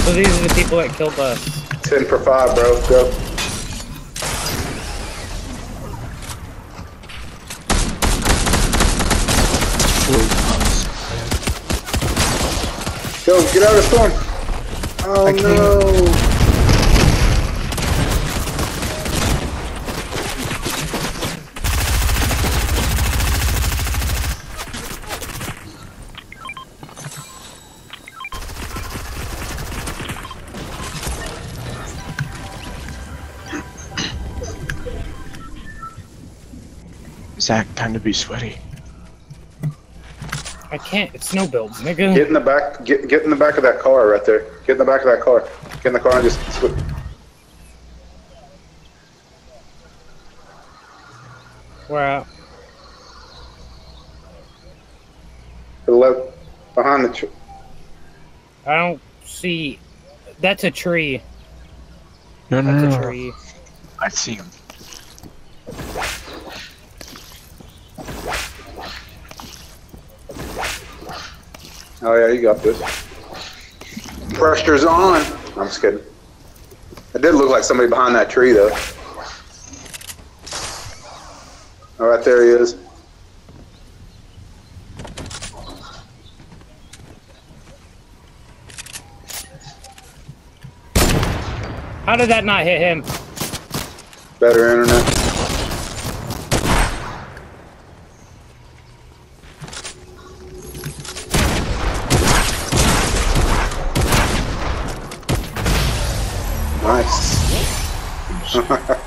So these are the people that killed us. 10 for 5, bro. Go. Go, get out of the storm. Oh no. Zach, time to be sweaty. I can't. It's snow builds, nigga. Get in the back. Get in the back of that car right there. Get in the back of that car. Get in the car and just switch. Where at? To the left, behind the tree. I don't see. That's a tree. No, no, That's no. a tree. I see him. Oh yeah, you got this. Pressure's on. I'm just kidding. It did look like somebody behind that tree though. Oh, right there he is. How did that not hit him? Better internet. Nice.